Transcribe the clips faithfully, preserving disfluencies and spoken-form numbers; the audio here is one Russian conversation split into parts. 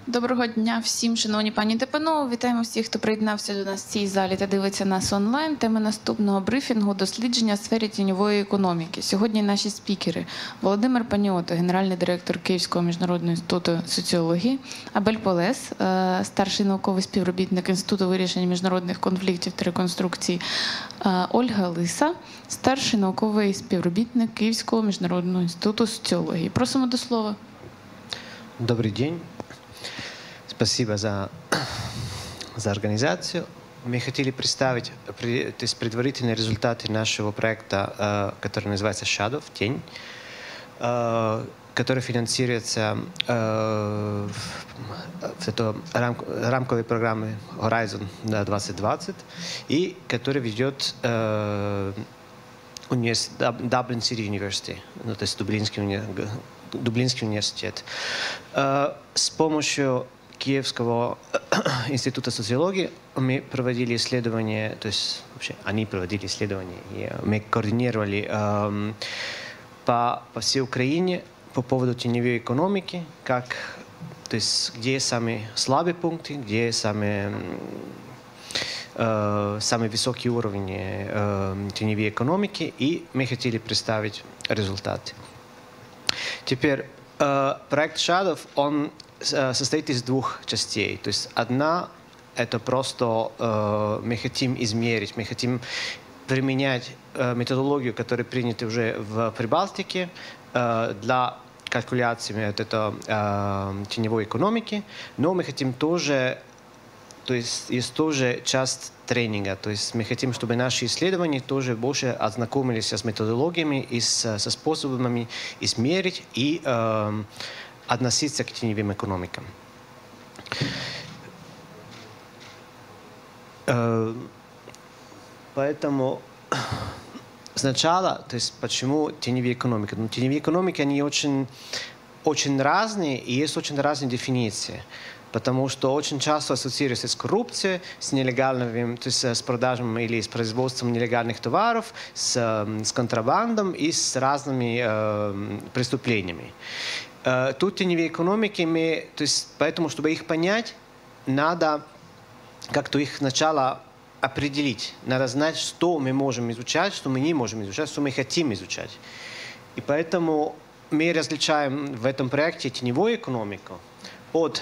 Доброго дня всім, шановні пані та панове. Вітаємо всіх, хто приєднався до нас в цій залі та дивиться нас онлайн. Тема наступного брифінгу – дослідження в сфері тіньової економіки. Сьогодні наші спікери – Володимир Паніотто, генеральний директор Київського міжнародного інституту соціології, Абель Полес, старший науковий співробітник Інституту вирішення міжнародних конфліктів та реконструкції, Ольга Лиса, старший науковий співробітник Київського міжнародного інституту соціології. Просимо до слова. Добрый день. Спасибо за, за организацию. Мы хотели представить то есть, предварительные результаты нашего проекта, который называется Shadow, Тень, который финансируется в этой рамковой программе Horizon двадцать двадцать и который ведет Dublin City University, ну, то есть Дублинский университет. Дублинский университет. С помощью Киевского института социологии мы проводили исследования, то есть вообще они проводили исследования, и мы координировали э, по, по всей Украине по поводу теневой экономики, как, то есть где самые слабые пункты, где самые, э, самый высокий уровень э, теневой экономики, и мы хотели представить результаты. Теперь э, проект Shadow, он э, состоит из двух частей. То есть одна – это просто э, мы хотим измерить, мы хотим применять э, методологию, которая принята уже в Прибалтике э, для калькуляции вот это, э, теневой экономики, но мы хотим тоже, то есть есть тоже часть тренинга. То есть мы хотим, чтобы наши исследования тоже больше ознакомились с методологиями и с, со способами измерить и э, относиться к теневым экономикам. Э, поэтому сначала, то есть почему теневые экономики? Ну, теневые экономики, они очень, очень разные, и есть очень разные дефиниции. Потому что очень часто ассоциируется с коррупцией, с нелегальным, то есть с продажей или с производством нелегальных товаров, с, с контрабандом и с разными э, преступлениями. Э, тут теневые экономики, мы, то есть, поэтому, чтобы их понять, надо как-то их сначала определить. Надо знать, что мы можем изучать, что мы не можем изучать, что мы хотим изучать. И поэтому мы различаем в этом проекте теневую экономику от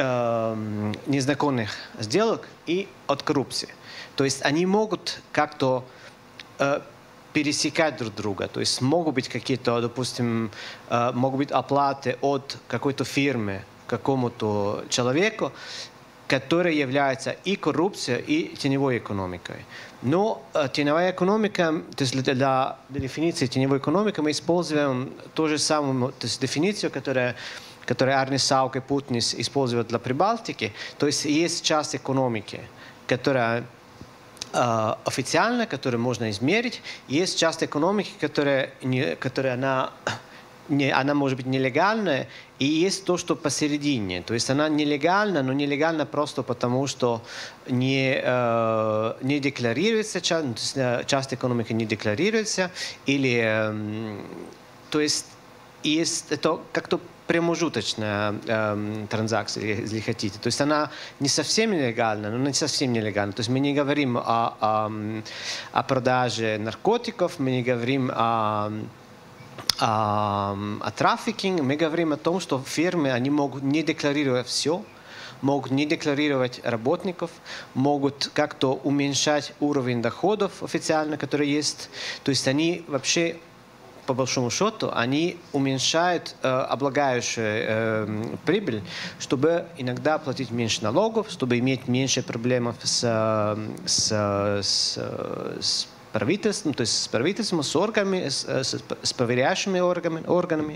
незаконных сделок и от коррупции. То есть они могут как-то э, пересекать друг друга. То есть могут быть какие-то, допустим, э, могут быть оплаты от какой-то фирмы какому-то человеку, которая является и коррупцией, и теневой экономикой. Но э, теневая экономика, то есть для, для дефиниции теневой экономики мы используем ту же самую, то есть дефиницию, которая которые Арни Саук и Путнис используют для Прибалтики. То есть есть часть экономики, которая э, официальная, которую можно измерить. Есть часть экономики, которая, не, которая она, не, она может быть нелегальная. И есть то, что посередине. То есть она нелегальна, но нелегальна просто потому, что не, э, не декларируется, часть, часть экономики не декларируется. Или, э, то есть, есть это как-то промежуточная э, транзакция, если хотите. То есть она не совсем нелегальна, но не совсем нелегальна. То есть мы не говорим о, о, о продаже наркотиков, мы не говорим о, о, о трафикинге, мы говорим о том, что фирмы они могут не декларировать все, могут не декларировать работников, могут как-то уменьшать уровень доходов официально, который есть. То есть они вообще по большому счету, они уменьшают э, облагающую э, прибыль, чтобы иногда платить меньше налогов, чтобы иметь меньше проблем с, с, с, с правительством, то есть с правительством, с органами, с, с, с проверяющими органами, органами.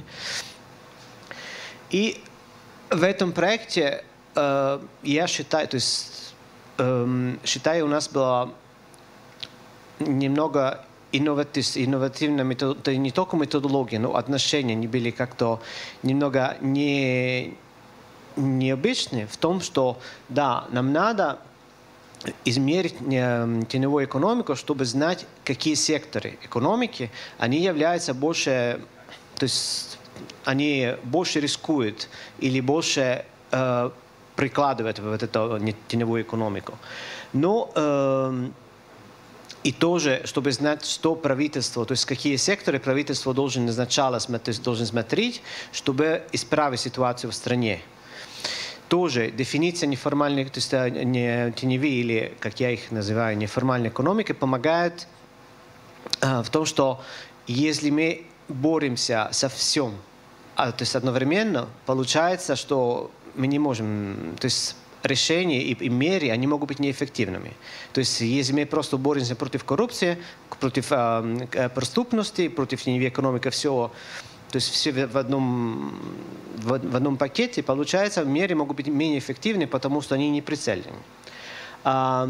И в этом проекте э, я считаю, то есть э, считаю, у нас было немного инновативная методология, не только методология, но отношения не были как-то немного не, необычные в том, что да, нам надо измерить теневую экономику, чтобы знать, какие секторы экономики, они являются больше, то есть они больше рискуют или больше э, прикладывать в эту теневую экономику. Но э, и тоже, чтобы знать, что правительство, то есть какие секторы правительство должен сначала смотреть, должен смотреть, чтобы исправить ситуацию в стране. Тоже дефиниция неформальной, то есть не теневые, или, как я их называю, неформальной экономики, помогает э, в том, что если мы боремся со всем, а, то есть одновременно, получается, что мы не можем, то есть решения и, и меры, они могут быть неэффективными. То есть если мы просто боремся против коррупции, против э, преступности, против теневой экономики, все, то есть все в одном, в, в одном пакете, получается, меры могут быть менее эффективны, потому что они не прицелены. А,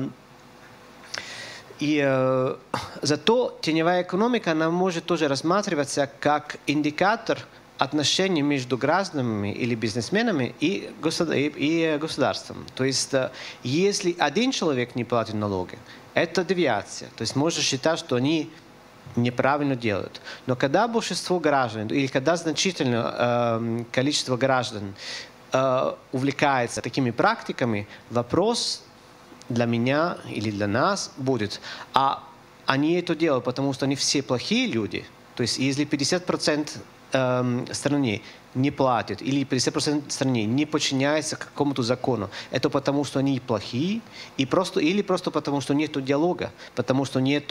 и э, зато теневая экономика, она может тоже рассматриваться как индикатор отношений между гражданами или бизнесменами и, государ и, и государством. То есть, если один человек не платит налоги, это девиация. То есть можно считать, что они неправильно делают. Но когда большинство граждан, или когда значительное э, количество граждан э, увлекается такими практиками, вопрос для меня или для нас будет, а они это делают, потому что они все плохие люди. То есть если пятьдесят процентов стране не платят, или пятьдесят процентов стране не подчиняется какому-то закону, это потому, что они плохие, и просто, или просто потому, что нет диалога, потому что нет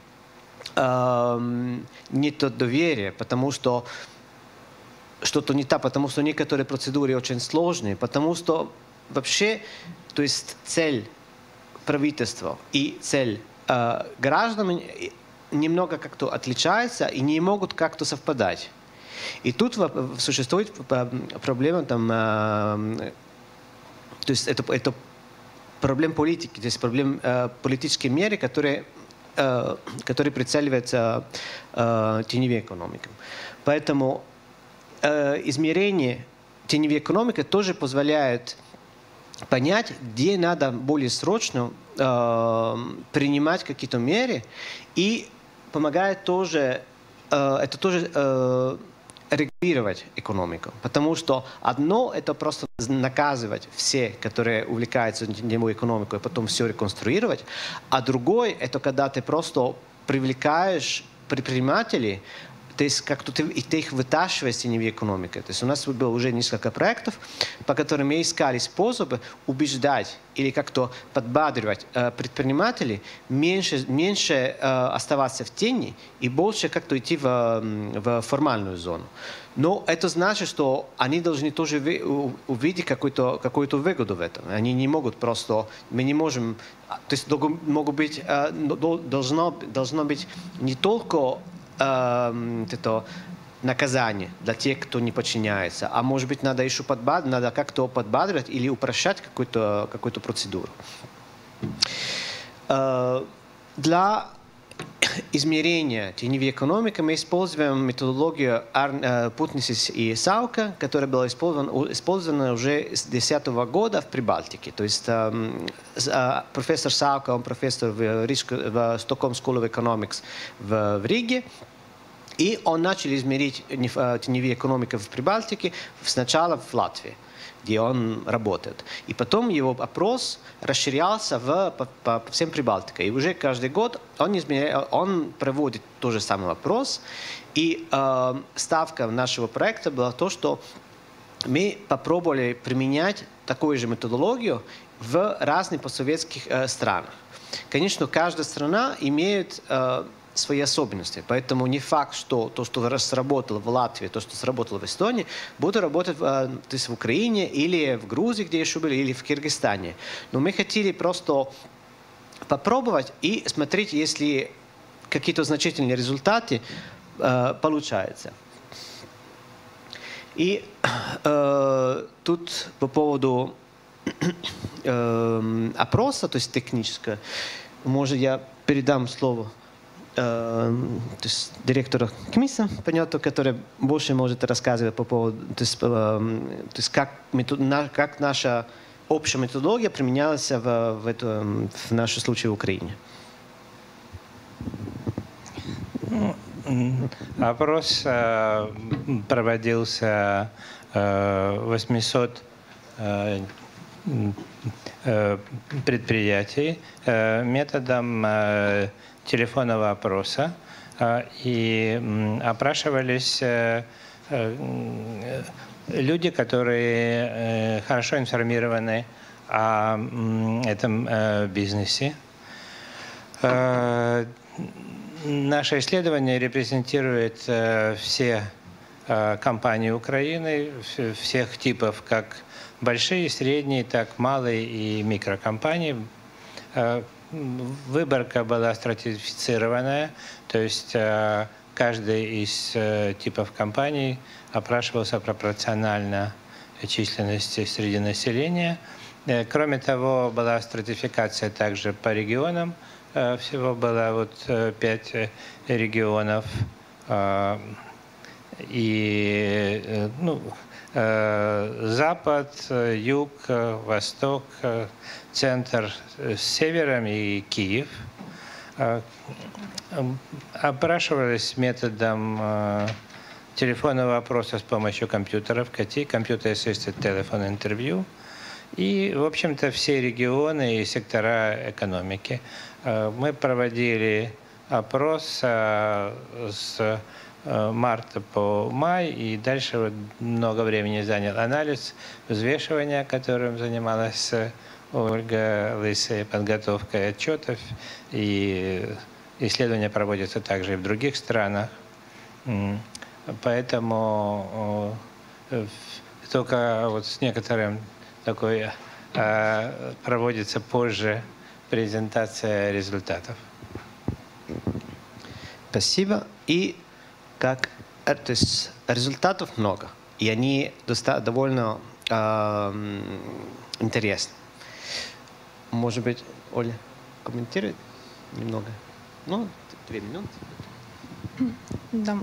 э, нет доверия, потому что что-то не так, потому что некоторые процедуры очень сложные, потому что вообще, то есть цель правительства и цель э, граждан немного как-то отличаются и не могут как-то совпадать. И тут существует проблема, там, э, то есть это, это проблема политики, то есть проблема э, политической меры, которые, э, которые прицеливаются э, теневой экономикой. Поэтому э, измерение теневой экономики тоже позволяет понять, где надо более срочно э, принимать какие-то меры, и помогает тоже, э, это тоже э, регулировать экономику. Потому что одно – это просто наказывать все, которые увлекаются теневой экономикой, и потом все реконструировать. А другое – это когда ты просто привлекаешь предпринимателей, то есть как-то ты, ты их вытаскиваешь из теневой экономики. То есть у нас было уже несколько проектов, по которым мы искали способы убеждать или как-то подбадривать э, предпринимателей меньше, меньше э, оставаться в тени и больше как-то идти в, в формальную зону. Но это значит, что они должны тоже увидеть какую-то какую-то выгоду в этом. Они не могут просто, мы не можем, то есть могут быть, э, должно, должно быть не только э, это наказание для тех, кто не подчиняется, а может быть надо еще подбад, надо как-то подбадривать или упрощать какую-то какую-то процедуру. Э, для измерения теневой экономики мы используем методологию Putnisis и Sauka, которая была использована, использована уже с две тысячи десятого года в Прибалтике. То есть э, э, профессор Sauka, он профессор в, в Stockholm School of Economics в, в Риге, и он начал измерить теневую экономику в Прибалтике сначала в Латвии, где он работает. И потом его опрос расширялся в, по, по всем Прибалтике. И уже каждый год он, измеряет, он проводит тот же самый опрос. И э, ставка нашего проекта была то, что мы попробовали применять такую же методологию в разных постсоветских э, странах. Конечно, каждая страна имеет э, свои особенности. Поэтому не факт, что то, что сработало в Латвии, то, что сработало в Эстонии, будет работать то есть в Украине или в Грузии, где еще были, или в Кыргызстане. Но мы хотели просто попробовать и смотреть, если какие-то значительные результаты э, получаются. И э, тут по поводу э, опроса, то есть технического, может, я передам слово то есть директора КМИСа, понятно, который больше может рассказывать по поводу, то есть, то есть как, метод, как наша общая методология применялась в, в, это, в нашем случае в Украине. Опрос э, проводился э, восемьсот э, предприятий методом телефонного опроса, и опрашивались люди, которые хорошо информированы о этом бизнесе. Наше исследование репрезентирует все компании Украины, всех типов, как большие, средние, так малые и микрокомпании. Выборка была стратифицированная, то есть каждый из типов компаний опрашивался пропорционально численности среди населения. Кроме того, была стратификация также по регионам. Всего было вот пять регионов. И ну, Запад, Юг, Восток, Центр с севером и Киев. Опрашивались методом телефонного опроса с помощью компьютеров, Computer Assisted Telephone Interview. И, в общем-то, все регионы и сектора экономики. Мы проводили опрос с марта по май, и дальше вот много времени занял анализ, взвешивание, которым занималась Ольга Лысая, подготовкой отчетов, и исследования проводятся также и в других странах. Поэтому только вот с некоторым такой проводится позже презентация результатов. Спасибо. И как, то есть результатов много, и они довольно э, интересны. Может быть, Оля комментирует немного? Ну, две минуты. Да.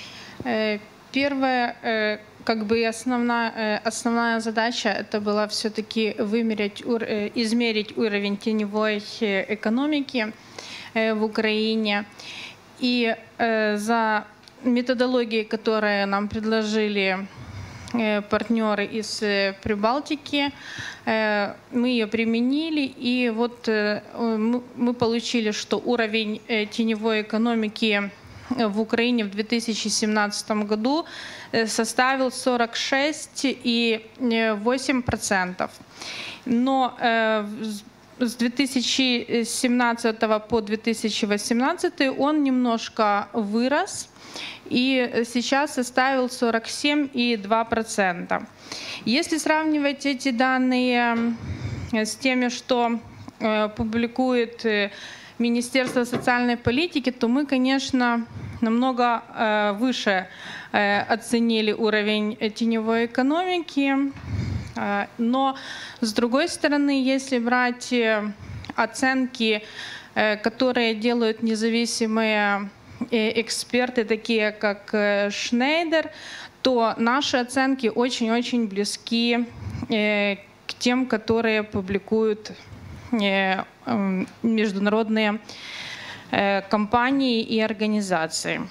Первое, как бы основная, основная задача, это была все-таки вымерить, измерить уровень теневой экономики в Украине. И за методологией, которые нам предложили партнеры из Прибалтики, мы ее применили, и вот мы получили, что уровень теневой экономики в Украине в две тысячи семнадцатом году составил сорок шесть и восемь десятых процента. Но с две тысячи семнадцатого по две тысячи восемнадцатый он немножко вырос и сейчас составил сорок семь и два десятых процента. Если сравнивать эти данные с теми, что публикует Министерство социальной политики, то мы, конечно, намного э, выше э, оценили уровень теневой экономики. Э, но, с другой стороны, если брать э, оценки, э, которые делают независимые э, эксперты, такие как э, Шнейдер, то наши оценки очень-очень близки э, к тем, которые публикуют э, э, международные компании и организации.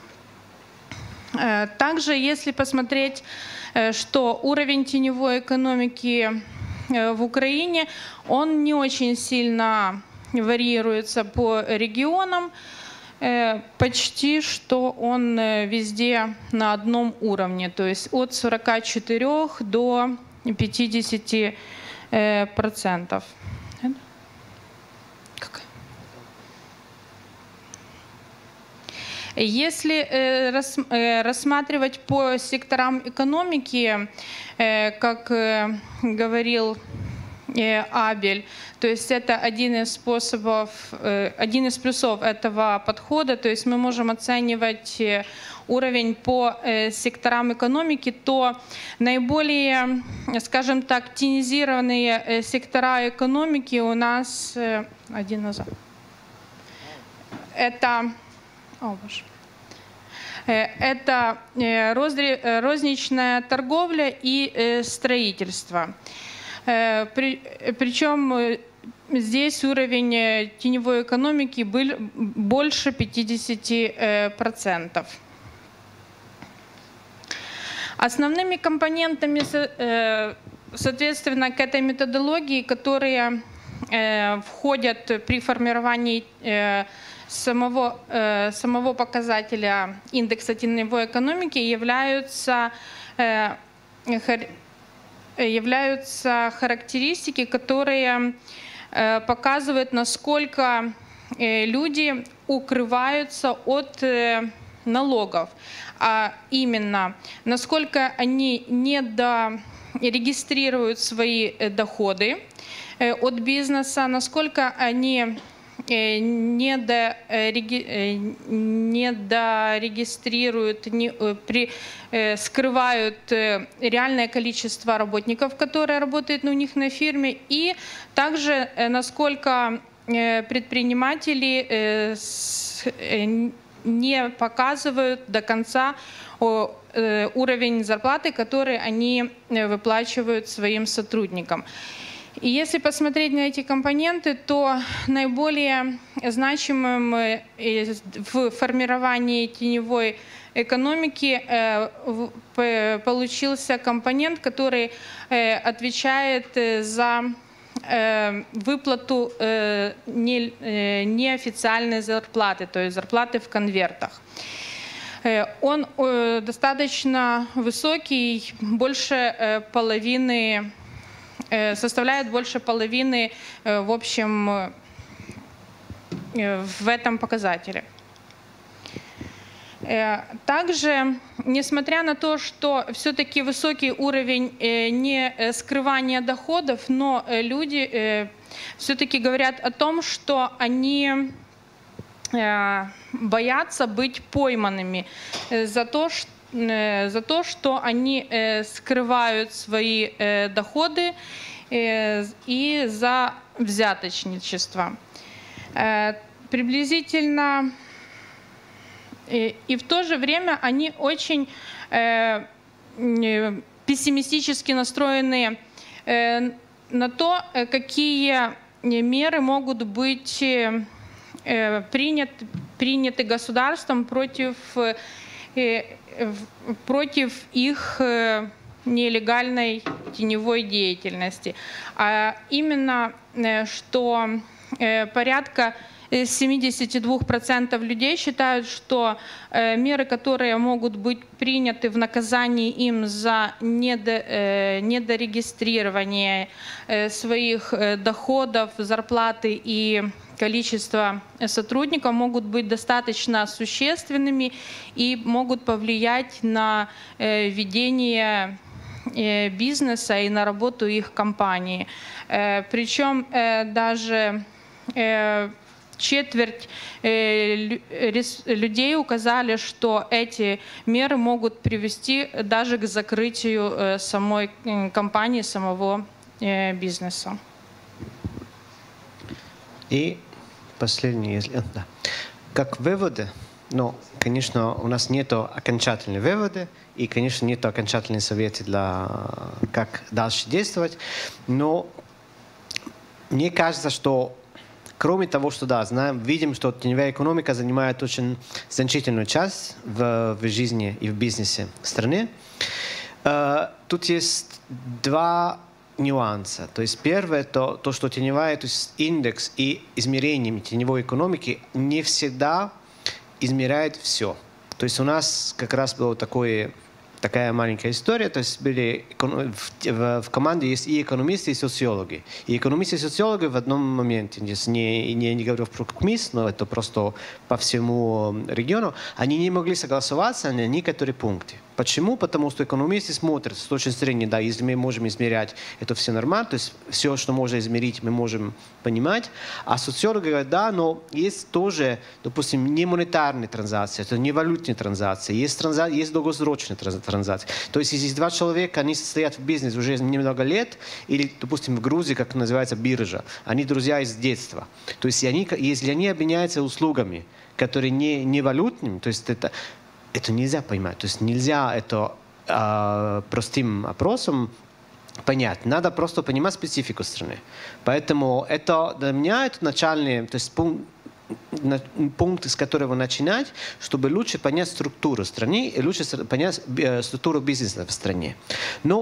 Также, если посмотреть, что уровень теневой экономики в Украине, он не очень сильно варьируется по регионам, почти что он везде на одном уровне, то есть от сорока четырёх до пятидесяти процентов. Если э, рас, э, рассматривать по секторам экономики, э, как э, говорил э, Абель, то есть это один из способов, э, один из плюсов этого подхода, то есть мы можем оценивать э, уровень по э, секторам экономики, то наиболее, скажем так, тенизированные э, сектора экономики у нас э, один назад. Это О, боже. Это розничная торговля и строительство. Причем здесь уровень теневой экономики был больше пятидесяти процентов. Основными компонентами соответственно, к этой методологии, которые э, входят при формировании э, самого, э, самого показателя индекса теневой экономики, являются, э, хар, являются характеристики, которые э, показывают, насколько э, люди укрываются от э, налогов, а именно, насколько они не до регистрируют свои доходы от бизнеса, насколько они не, до, не дорегистрируют, не, при, скрывают реальное количество работников, которые работают у них на фирме, и также насколько предприниматели не показывают до конца уровень зарплаты, который они выплачивают своим сотрудникам. И если посмотреть на эти компоненты, то наиболее значимым в формировании теневой экономики получился компонент, который отвечает за выплату неофициальной зарплаты, то есть зарплаты в конвертах. Он достаточно высокий, больше половины, составляет больше половины в общем в этом показателе. Также, несмотря на то, что все-таки высокий уровень не скрывания доходов, но люди все-таки говорят о том, что они боятся быть пойманными за то, что, за то, что они скрывают свои доходы и за взяточничество. Приблизительно и в то же время они очень пессимистически настроены на то, какие меры могут быть приняты, приняты государством против, против их нелегальной теневой деятельности. А именно, что порядка семьдесят два процента людей считают, что меры, которые могут быть приняты в наказании им за недорегистрирование своих доходов, зарплаты и количества сотрудников, могут быть достаточно существенными и могут повлиять на ведение бизнеса и на работу их компании. Причем даже четверть людей указали, что эти меры могут привести даже к закрытию самой компании, самого бизнеса. И последний, если да. Как выводы, ну, конечно, у нас нет окончательных выводов, и, конечно, нет окончательных советов для как дальше действовать, но мне кажется, что кроме того, что да, знаем, видим, что теневая экономика занимает очень значительную часть в, в жизни и в бизнесе страны. Э, тут есть два нюанса. То есть первое, то, то что теневая, то есть индекс и измерение теневой экономики не всегда измеряет все. То есть у нас как раз было такое, такая маленькая история, то есть были в, в, в команде есть и экономисты, и социологи. И экономисты и социологи в одном моменте, не, не, не говорю про КМИС, но это просто по всему региону, они не могли согласоваться на некоторые пункты. Почему? Потому что экономисты смотрят с точки зрения, да, если мы можем измерять, это все нормально, то есть все, что можно измерить, мы можем понимать. А социологи говорят, да, но есть тоже, допустим, не монетарные транзакции, это не валютные транзакции, есть, транза... есть долгосрочные транзакции. То есть если два человека, они состоят в бизнесе уже немного лет, или, допустим, в Грузии, как называется, биржа, они друзья из детства. То есть они, если они обменяются услугами, которые не, не валютными, то есть это... Это нельзя поймать, то есть нельзя это э, простым опросом понять. Надо просто понимать специфику страны. Поэтому это для меня это начальный, то есть пункт, на, пункт, с которого начинать, чтобы лучше понять структуру страны и лучше понять э, структуру бизнеса в стране. Но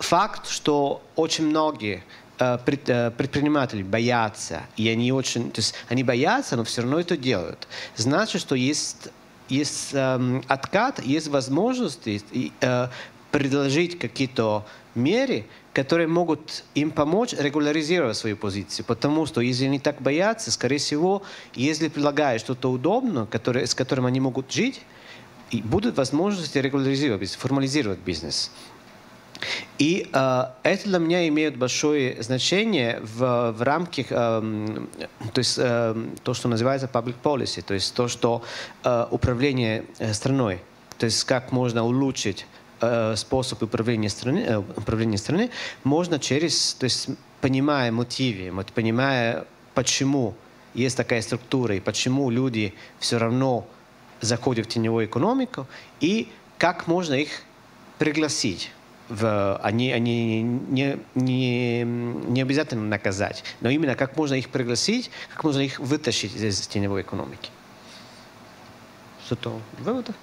факт, что очень многие э, пред- э, предприниматели боятся, и они очень, то есть они боятся, но все равно это делают, значит, что есть, есть эм, откат, есть возможность и, э, предложить какие-то меры, которые могут им помочь регуляризировать свою позицию. Потому что если они так боятся, скорее всего, если предлагают что-то удобное, которое, с которым они могут жить, и будут возможности регуляризировать бизнес, формализировать бизнес. И э, это для меня имеет большое значение в, в рамках, э, то есть э, то, что называется public policy, то есть то, что э, управление страной, то есть как можно улучшить э, способ управления страны, э, управления страны, можно через, то есть понимая мотивы, вот, понимая, почему есть такая структура и почему люди все равно заходят в теневую экономику, и как можно их пригласить. В, они они не, не, не обязательно наказать, но именно как можно их пригласить, как можно их вытащить из теневой экономики. Что-то выводы?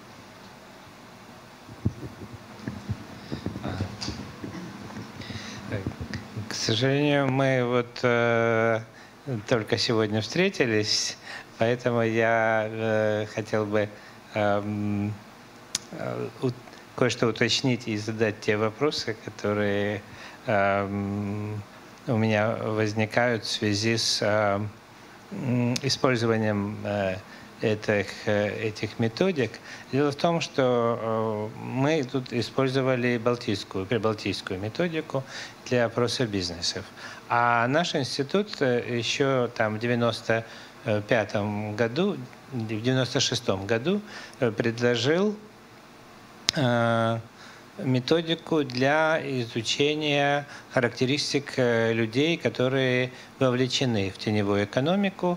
К сожалению, мы вот э, только сегодня встретились, поэтому я э, хотел бы э, э, кое-что уточнить и задать те вопросы, которые э, у меня возникают в связи с э, использованием э, этих, этих методик. Дело в том, что э, мы тут использовали балтийскую, прибалтийскую методику для опроса бизнесов. А наш институт еще там в девяносто пятом году, в девяносто шестом году предложил методику для изучения характеристик людей, которые вовлечены в теневую экономику.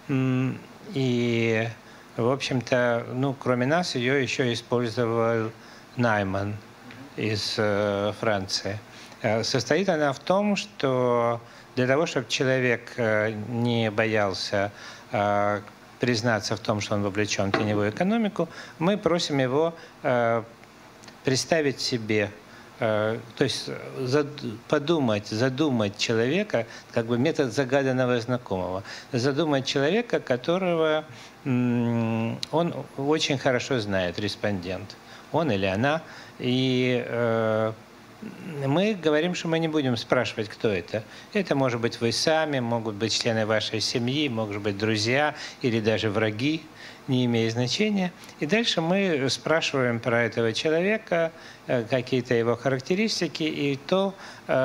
И, в общем-то, ну, кроме нас, ее еще использовал Найман из Франции. Состоит она в том, что для того, чтобы человек не боялся признаться в том, что он вовлечен в теневую экономику, мы просим его представить себе, то есть подумать, задумать человека, как бы метод загаданного знакомого, задумать человека, которого он очень хорошо знает, респондент, он или она, и мы говорим, что мы не будем спрашивать, кто это. Это может быть вы сами, могут быть члены вашей семьи, могут быть друзья или даже враги, не имеет значения. И дальше мы спрашиваем про этого человека, какие-то его характеристики и то,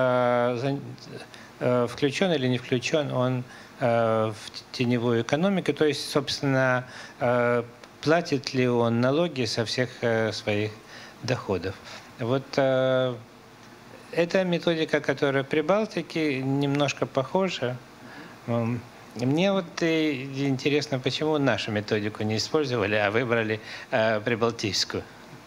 включен или не включен он в теневую экономику, то есть, собственно, платит ли он налоги со всех своих доходов. Вот эта методика, которая при Балтике, немножко похожа. Мне вот интересно, почему нашу методику не использовали, а выбрали э, прибалтийскую.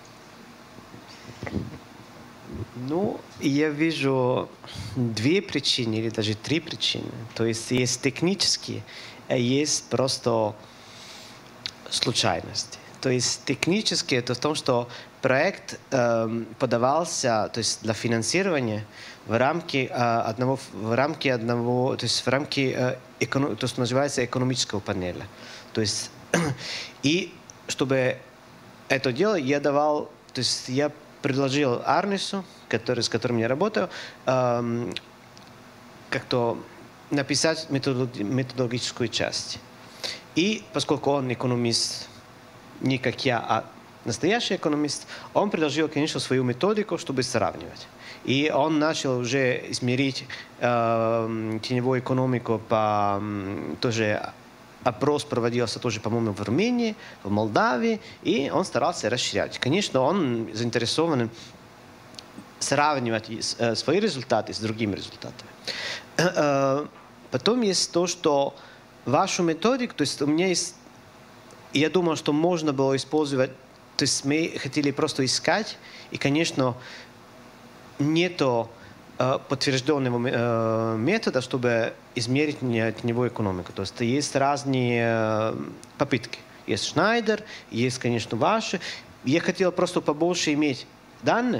Ну, я вижу две причины, или даже три причины. То есть есть технические, а есть просто случайности. То есть технически это в том, что проект э, подавался, то есть для финансирования в рамки э, одного, в рамки одного, то есть в рамки э, эконом, то, что называется экономического панеля. То есть и чтобы это делать, я давал, то есть я предложил Арнису, который, с которым я работаю, э, как-то написать методологическую часть. И поскольку он экономист, не как я, а настоящий экономист, он предложил, конечно, свою методику, чтобы сравнивать. И он начал уже измерить э, теневую экономику по э, тоже опрос проводился тоже, по-моему, в Армении, в Молдавии, и он старался расширять. Конечно, он заинтересован сравнивать э, свои результаты с другими результатами. Э, потом есть то, что вашу методику, то есть у меня есть, я думал, что можно было использовать, то есть мы хотели просто искать, и, конечно, нету э, подтвержденного э, метода, чтобы измерить теневую экономику. То есть есть разные э, попытки. Есть Шнайдер, есть, конечно, ваши. Я хотел просто побольше иметь данные,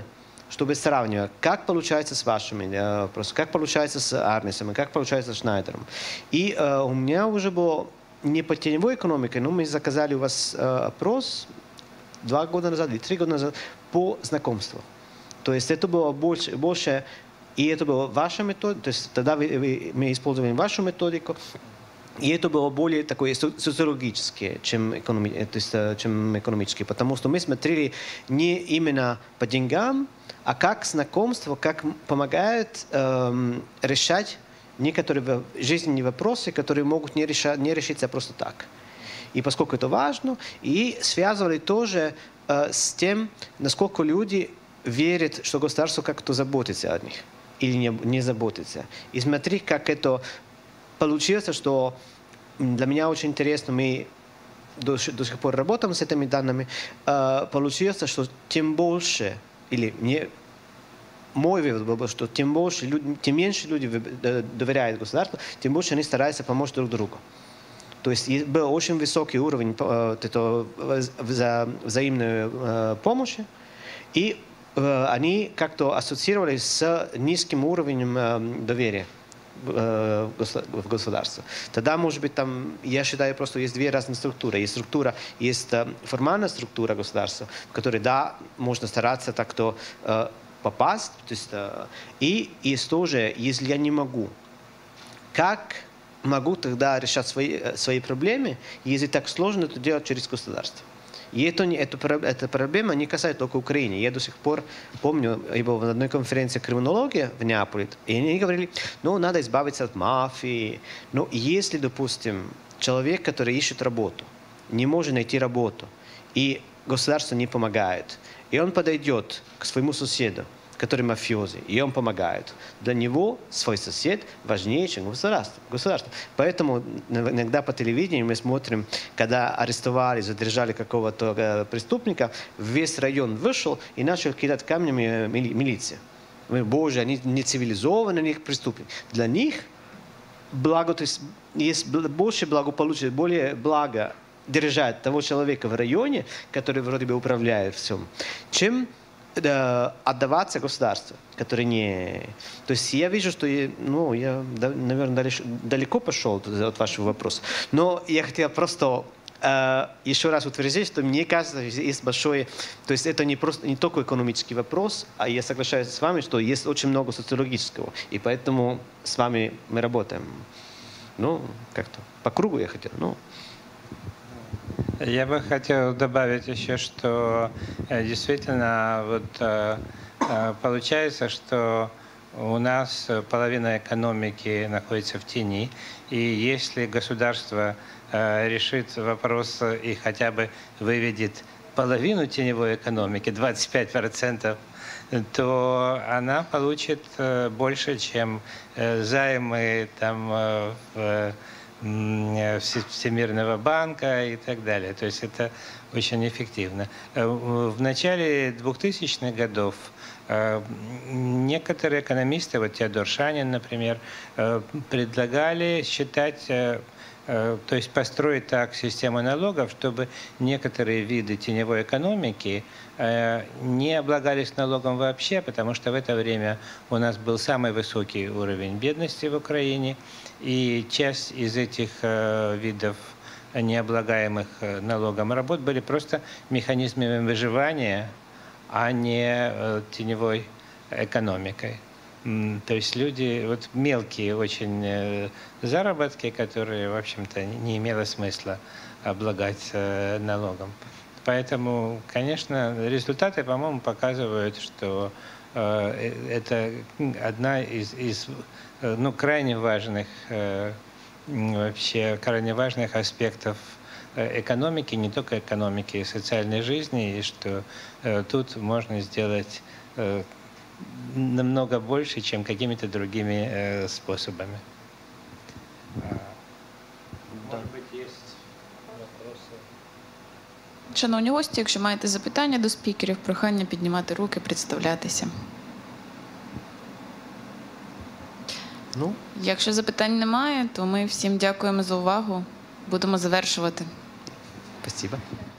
чтобы сравнивать, как получается с вашими, э, просто как получается с Арнисом, как получается с Шнайдером. И э, у меня уже было не по теневой экономике, но мы заказали у вас э, опрос два года назад или три года назад по знакомству. То есть это было больше, больше и это была ваша методика, то есть тогда вы, вы, мы использовали вашу методику, и это было более такое социологическое, чем, экономи, то есть, чем экономическое, потому что мы смотрели не именно по деньгам, а как знакомство, как помогает эм, решать некоторые жизненные вопросы, которые могут не, реша, не решиться просто так. И поскольку это важно, и связывали тоже э, с тем, насколько люди верят, что государство как-то заботится о них или не, не заботится. И смотри, как это получилось, что для меня очень интересно, мы до, до сих пор работаем с этими данными, э, получилось, что тем больше, или не, мой вывод был, что тем, больше, тем меньше люди доверяют государству, тем больше они стараются помочь друг другу. То есть был очень высокий уровень э, этого вза, взаимной э, помощи, и э, они как-то ассоциировались с низким уровнем э, доверия в государство. Тогда, может быть, там, я считаю, просто есть две разные структуры. Есть структура, есть формальная структура государства, в которой, да, можно стараться так-то э, попасть, то есть, э, и есть тоже, если я не могу, как могу тогда решать свои, свои проблемы, если так сложно это делать через государство. И это, это, эта проблема не касается только Украины. Я до сих пор помню, я был на одной конференции криминологии в Неаполе, и они говорили, ну, надо избавиться от мафии. Но если, допустим, человек, который ищет работу, не может найти работу, и государство не помогает, и он подойдет к своему соседу, который мафиози, и он помогает. Для него свой сосед важнее, чем государство. государство. Поэтому иногда по телевидению мы смотрим, когда арестовали, задержали какого-то преступника, весь район вышел и начал кидать камнями милиция. Мы, боже, они не цивилизованные, они преступники. Для них благо, то есть, есть больше благополучия, более благо держать того человека в районе, который вроде бы управляет всем, чем отдаваться государству, которое не... То есть я вижу, что я, ну, я, наверное, далеко пошел от вашего вопроса. Но я хотел просто э, еще раз утвердить, что мне кажется, есть большой... То есть это не, просто, не только экономический вопрос, а я соглашаюсь с вами, что есть очень много социологического. И поэтому с вами мы работаем. Ну, как-то по кругу я хотел. Ну. Я бы хотел добавить еще, что действительно вот, получается, что у нас половина экономики находится в тени, и если государство решит вопрос и хотя бы выведет половину теневой экономики, двадцать пять процентов, то она получит больше, чем займы там, в Всемирного банка и так далее. То есть это очень эффективно. В начале двухтысячных годов некоторые экономисты, вот Теодор Шанин, например, предлагали считать, то есть построить так систему налогов, чтобы некоторые виды теневой экономики не облагались налогом вообще, потому что в это время у нас был самый высокий уровень бедности в Украине, и часть из этих видов необлагаемых налогом работ были просто механизмами выживания, а не теневой экономикой. То есть люди, вот мелкие очень заработки, которые, в общем-то, не имело смысла облагать налогом. Поэтому, конечно, результаты, по-моему, показывают, что это одна из, из ну, крайне важных, вообще, крайне важных аспектов экономики, не только экономики, и социальной жизни, и что тут можно сделать намного больше, чем какими-то другими способами. Может быть, є вопроси? Шановні гості, якщо маєте запитання до спікерів, прохання піднімати руки, представлятися. Ну? Якщо запитань немає, то ми всім дякуємо за увагу. Будемо завершувати. Спасибо.